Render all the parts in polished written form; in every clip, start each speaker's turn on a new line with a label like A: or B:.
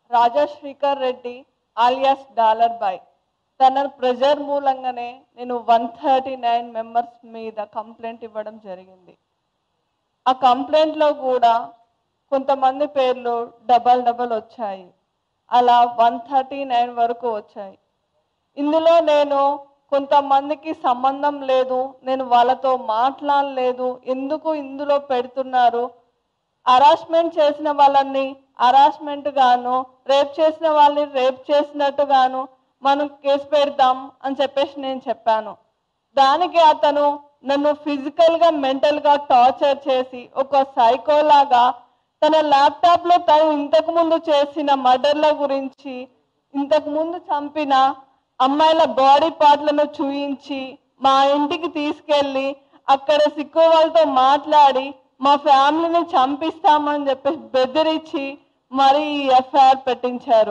A: రాజా Srikar Reddy alias dollar boy తన pressure మూలంగానే నేను 139 మెంబర్స్ మీద కంప్లైంట్ ఇవ్వడం జరిగింది. ఆ కంప్లైంట్లో కూడా కొంతమంది పేర్లు డబల్ వచ్చాయి. అలా 139 వరకు వచ్చాయి. ఇందులో నేను కొంతమందికి సంబంధం లేదు, నేను వాళ్ళతో మాట్లాడలేదు, ఎందుకు ఇందులో పెడుతున్నారు, హరాస్మెంట్ చేసిన వాళ్ళని హరాస్మెంట్ గాను, రేప్ చేసిన వాళ్ళని రేప్ చేసినట్టు గాను మనం కేసు పెడదాం అని చెప్పేసి నేను చెప్పాను. దానికి అతను నన్ను ఫిజికల్గా మెంటల్గా టార్చర్ చేసి ఒక సైకోలాగా తన ల్యాప్టాప్లో తను ఇంతకుముందు చేసిన మర్డర్ల గురించి, ఇంతకుముందు చంపిన అమ్మాయిల బాడీ పార్ట్లను చూయించి మా ఇంటికి తీసుకెళ్ళి అక్కడ సిక్కు వాళ్ళతో మాట్లాడి మా ఫ్యామిలీని చంపిస్తామని చెప్పేసి బెదిరించి మరి ఈ ఎఫ్ఐఆర్ పెట్టించారు.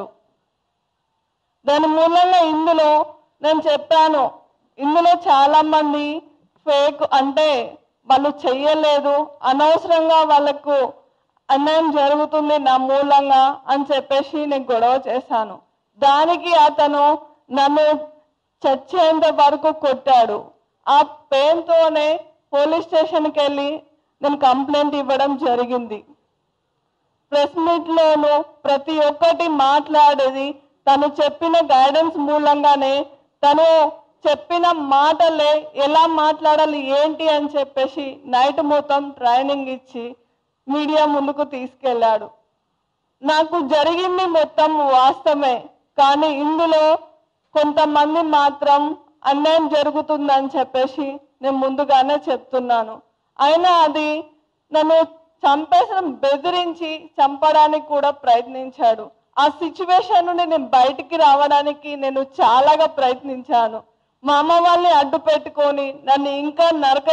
A: దాని మూలంగా ఇందులో నేను చెప్పాను, ఇందులో చాలామంది ఫేక్, అంటే వాళ్ళు చెయ్యలేదు, అనవసరంగా వాళ్ళకు అన్యాయం జరుగుతుంది నా మూలంగా అని చెప్పేసి నేను గొడవ చేశాను. దానికి అతను నన్ను చచ్చేంత వరకు కొట్టాడు. ఆ పెయిన్తోనే పోలీస్ స్టేషన్కి వెళ్ళి నేను కంప్లైంట్ ఇవ్వడం జరిగింది. ప్రెస్ మీట్లోనూ ప్రతి ఒక్కటి మాట్లాడేది తను చెప్పిన గైడెన్స్ మూలంగానే, తను చెప్పిన మాటలే ఎలా మాట్లాడాలి ఏంటి అని చెప్పేసి నైట్ మొత్తం ట్రైనింగ్ ఇచ్చి మీడియా ముందుకు తీసుకెళ్ళాడు. నాకు జరిగింది మొత్తం వాస్తవమే, కానీ ఇందులో కొంతమంది మాత్రం అన్యాయం జరుగుతుందని చెప్పేసి నేను ముందుగానే చెప్తున్నాను. అయినా అది నన్ను చంపేసిన బెదిరించి చంపడానికి కూడా ప్రయత్నించాడు. ఆ సిచ్యువేషన్ నుండి నేను బయటికి రావడానికి నేను చాలాగా ప్రయత్నించాను. మా అమ్మ వాళ్ళని అడ్డు పెట్టుకొని నన్ను ఇంకా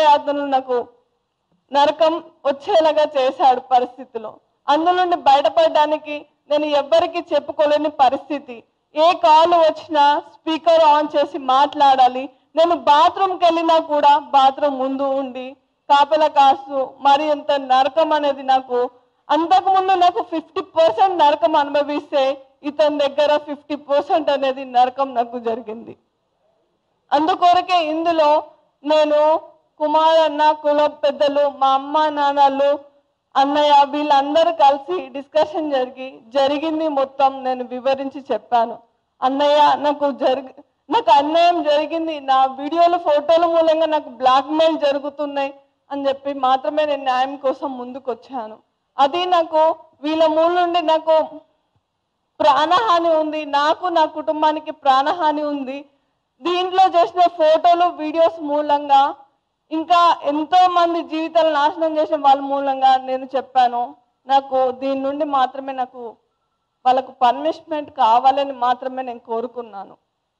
A: నరకం వచ్చేలాగా చేశాడు పరిస్థితిలో. అందులో బయటపడడానికి నేను ఎవ్వరికి చెప్పుకోలేని పరిస్థితి. ఏ కాల్ వచ్చినా స్పీకర్ ఆన్ చేసి మాట్లాడాలి. నేను బాత్రూమ్కి వెళ్ళినా కూడా బాత్రూమ్ ముందు ఉండి కాపలా కాస్తూ మరి ఎంత నరకం అనేది నాకు, అంతకుముందు నాకు 50% నరకం అనుభవిస్తే ఇతని దగ్గర 50% అనేది నరకం నాకు జరిగింది. అందుకొరకే ఇందులో నేను కుమార్ అన్న, కుల పెద్దలు, మా అమ్మ నాన్నలు, అన్నయ్య వీళ్ళందరూ కలిసి డిస్కషన్ జరిగింది మొత్తం నేను వివరించి చెప్పాను. అన్నయ్య నాకు అన్యాయం జరిగింది, నా వీడియోలు ఫోటోల మూలంగా నాకు బ్లాక్మెయిల్ జరుగుతున్నాయి అని చెప్పి మాత్రమే నేను న్యాయం కోసం ముందుకు వచ్చాను. అది నాకు వీళ్ళ మూల నుండి నాకు ప్రాణహాని ఉంది, నాకు నా కుటుంబానికి ప్రాణహాని ఉంది. దీంట్లో చేసిన ఫోటోలు వీడియోస్ మూలంగా ఇంకా ఎంతో మంది జీవితాలు నాశనం చేసిన వాళ్ళ మూలంగా నేను చెప్పాను. నాకు దీని నుండి మాత్రమే నాకు వాళ్ళకు పనిష్మెంట్ కావాలని మాత్రమే నేను కోరుకున్నాను.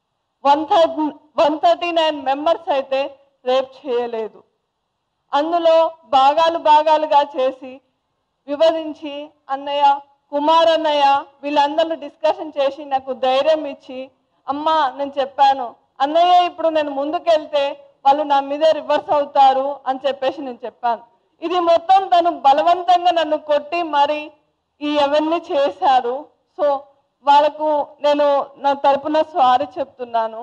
A: 139 మెంబర్స్ అయితే రేప్ చేయలేదు. అందులో భాగాలుగా చేసి వివరించి అన్నయ్య, కుమార్ అన్నయ్య వీళ్ళందరూ డిస్కషన్ చేసి నాకు ధైర్యం ఇచ్చి, అమ్మ నేను చెప్పాను అన్నయ్య ఇప్పుడు నేను ముందుకెళ్తే వాళ్ళు నా మీద రివర్స్ అవుతారు అని చెప్పేసి నేను చెప్పాను. ఇది మొత్తం తను బలవంతంగా నన్ను కొట్టి మరి అవన్నీ చేశారు. సో వాళ్ళకు నేను నా తరపున సారీ చెప్తున్నాను.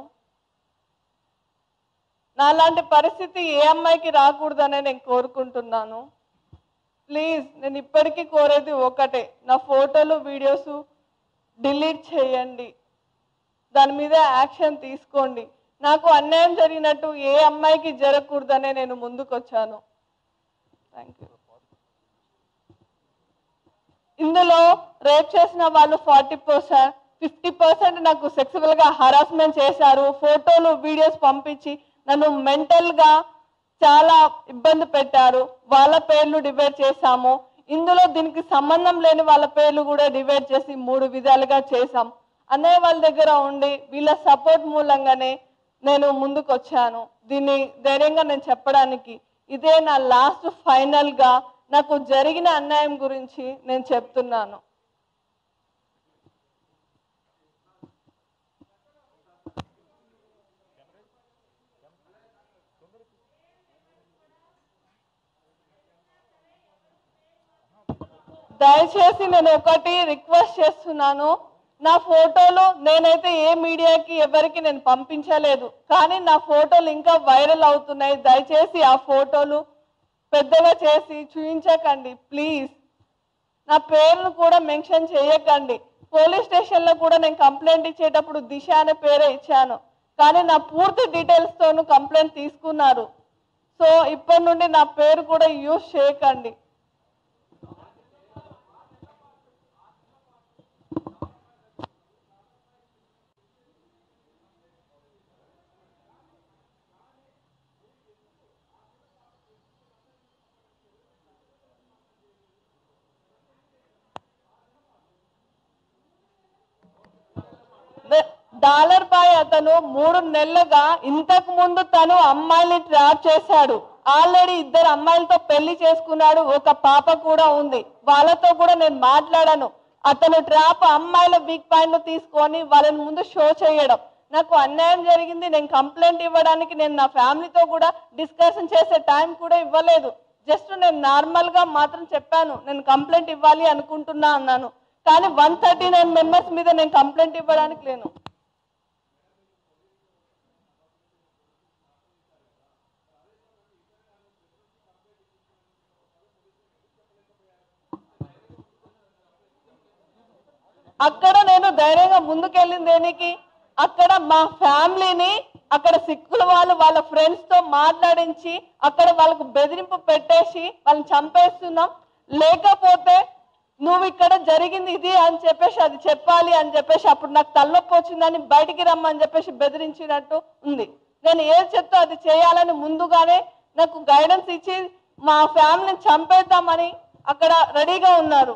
A: నాలాంటి పరిస్థితి ఏ అమ్మాయికి రాకూడదనే నేను కోరుకుంటున్నాను. ప్లీజ్ నేను ఇప్పటికీ కోరేది ఒకటే, నా ఫోటోలు వీడియోస్ డిలీట్ చేయండి, దాని మీద యాక్షన్ తీసుకోండి. నాకు అన్యాయం జరిగినట్టు ఏ అమ్మాయికి జరగకూడదనే నేను ముందుకు వచ్చాను. Thank you. ఇందులో రేప్ చేసిన వాళ్ళు 40%, 50% నాకు సెక్సువల్గా హరాస్మెంట్ చేశారు. ఫోటోలు వీడియోస్ పంపించి నన్ను మెంటల్గా చాలా ఇబ్బంది పెట్టారు. వాళ్ళ పేర్లు డివైడ్ చేశాము. ఇందులో దీనికి సంబంధం లేని వాళ్ళ పేర్లు కూడా డివైడ్ చేసి 3 విధాలుగా చేశాం. అన్నయ్య వాళ్ళ దగ్గర ఉండి వీళ్ళ సపోర్ట్ మూలంగానే నేను ముందుకు వచ్చాను. దీన్ని ధైర్యంగా నేను చెప్పడానికి ఇదే నా లాస్ట్ ఫైనల్గా నాకు జరిగిన అన్యాయం గురించి నేను చెప్తున్నాను. దయచేసి నేను ఒకటి రిక్వెస్ట్ చేస్తున్నాను, నా ఫోటోలు నేనైతే ఏ మీడియాకి ఎవరికి నేను పంపించలేదు, కానీ నా ఫోటోలు ఇంకా వైరల్ అవుతున్నాయి. దయచేసి ఆ ఫోటోలు పెద్దగా చేసి చూపించకండి ప్లీజ్. నా పేరును కూడా మెన్షన్ చేయకండి. పోలీస్ స్టేషన్లో కూడా నేను కంప్లైంట్ ఇచ్చేటప్పుడు దిశ అనే పేరే ఇచ్చాను, కానీ నా పూర్తి డీటెయిల్స్తోనూ కంప్లైంట్ తీసుకున్నారు. సో ఇప్పటి నుండి నా పేరు కూడా యూజ్ చేయకండి. డాలర్ బాయ్ అతను 3 నెలలుగా ఇంతకు ముందు తను అమ్మాయిని ట్రాప్ చేశాడు. ఆల్రెడీ 2 అమ్మాయిలతో పెళ్లి చేసుకున్నాడు, ఒక పాప కూడా ఉంది. వాళ్ళతో కూడా నేను మాట్లాడాను. అతను ట్రాప్ అమ్మాయిల వీక్ పాయింట్ తీసుకొని వాళ్ళని ముందు షో చేయడం. నాకు అన్యాయం జరిగింది. నేను కంప్లైంట్ ఇవ్వడానికి నేను నా ఫ్యామిలీతో కూడా డిస్కషన్ చేసే టైం కూడా ఇవ్వలేదు. జస్ట్ నేను నార్మల్గా మాత్రం చెప్పాను నేను కంప్లైంట్ ఇవ్వాలి అనుకుంటున్నా అన్నాను. కానీ 139 మెంబర్స్ మీద నేను కంప్లైంట్ ఇవ్వడానికి లేను. అక్కడ నేను ధైర్యంగా ముందుకెళ్ళింది దేనికి? అక్కడ మా ఫ్యామిలీని అక్కడ సిక్కుల వాళ్ళ ఫ్రెండ్స్తో మాట్లాడించి అక్కడ వాళ్ళకు బెదిరింపు పెట్టేసి వాళ్ళని చంపేస్తున్నాం. లేకపోతే నువ్వు ఇక్కడ జరిగింది ఇది అని చెప్పేసి అది చెప్పాలి అని చెప్పేసి అప్పుడు నాకు తలనొప్పి వచ్చిందని బయటికి రమ్మని చెప్పేసి బెదిరించినట్టు ఉంది. నేను ఏది చెప్తే అది చేయాలని ముందుగానే నాకు గైడెన్స్ ఇచ్చి మా ఫ్యామిలీని చంపేద్దామని అక్కడ రెడీగా ఉన్నారు.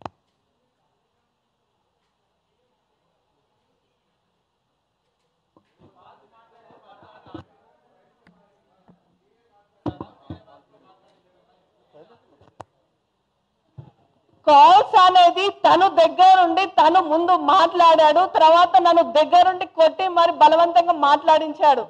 A: కాల్స్ అనేది తను దగ్గరుండి తను ముందు మాట్లాడాడు, తర్వాత నన్ను దగ్గరుండి కొట్టి మరి బలవంతంగా మాట్లాడించాడు.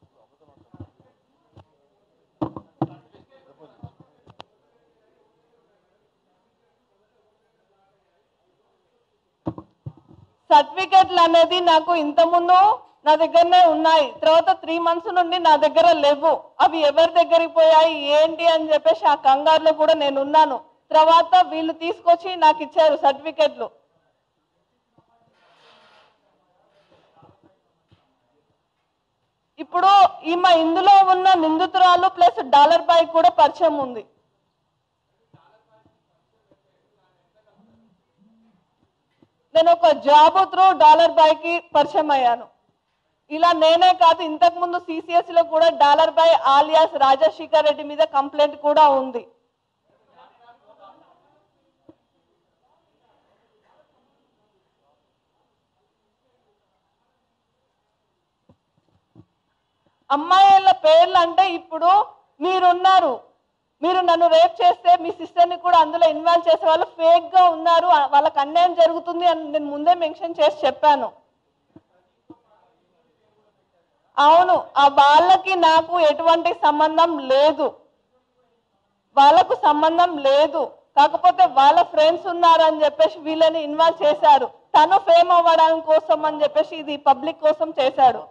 A: సర్టిఫికెట్లు అనేది నాకు ఇంతకుముందు నా దగ్గరనే ఉన్నాయి, తర్వాత 3 months నుండి నా దగ్గర లేవు. అవి ఎవరి దగ్గరికి పోయాయి ఏంటి అని చెప్పేసి ఆ కంగారులో కూడా నేను ఉన్నాను. తర్వాత వీళ్ళు తీసుకొచ్చి నాకు ఇచ్చారు సర్టిఫికెట్లు. ఇప్పుడు ఈమె ఇందులో ఉన్న నిందితురాలు ప్లస్ డాలర్ బాయ్ కూడా పరిచయం ఉంది. నేను ఒక జాబ్ త్రూ డాలర్ బాయ్ కి పరిచయం అయ్యాను. ఇలా నేనే కాదు, ఇంతకు ముందు సిసిఎస్ లో కూడా dollar boy alias Rajasekhar Reddy మీద కంప్లైంట్ కూడా ఉంది. అమ్మాయిల పేర్లు అంటే ఇప్పుడు మీరున్నారు, మీరు నన్ను రేప్ చేస్తే మీ సిస్టర్ని కూడా అందులో ఇన్వాల్వ్ చేసే వాళ్ళు ఫేక్ గా ఉన్నారు, వాళ్ళకి అన్యాయం జరుగుతుంది అని నేను ముందే మెన్షన్ చేసి చెప్పాను. అవును, ఆ వాళ్ళకి నాకు ఎటువంటి సంబంధం లేదు, వాళ్ళకు సంబంధం లేదు. కాకపోతే వాళ్ళ ఫ్రెండ్స్ ఉన్నారని చెప్పేసి వీళ్ళని ఇన్వాల్వ్ చేశారు. తను ఫేమ్ అవ్వడానికి కోసం అని చెప్పేసి ఇది పబ్లిక్ కోసం చేశాడు.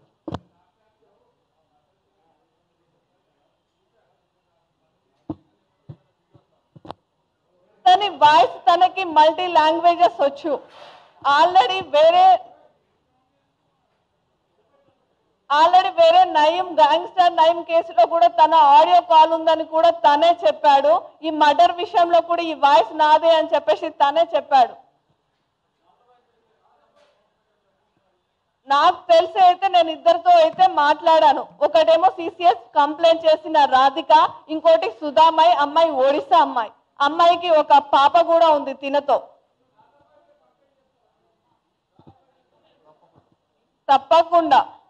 A: తన వాయిస్ తనకి మల్టీ లాంగ్వేజెస్ వచ్చు. ఆల్రెడీ వేరే నయం గ్యాంగ్స్టర్ నయం కేసులో కూడా తన ఆడియో కాల్ ఉందని కూడా తనే చెప్పాడు. ఈ మర్డర్ విషయంలో కూడా ఈ వాయిస్ నాదే అని చెప్పేసి తనే చెప్పాడు. నాకు తెలిసి అయితే నేను ఇద్దరితో అయితే మాట్లాడాను. ఒకటేమో సిసిఎస్ కంప్లైంట్ చేసిన రాధిక, ఇంకోటి సుధామయ్య అమ్మాయి, ఒడిశా అమ్మాయి. అమ్మాయికి ఒక పాప కూడా ఉంది తినతో. తప్పకుండా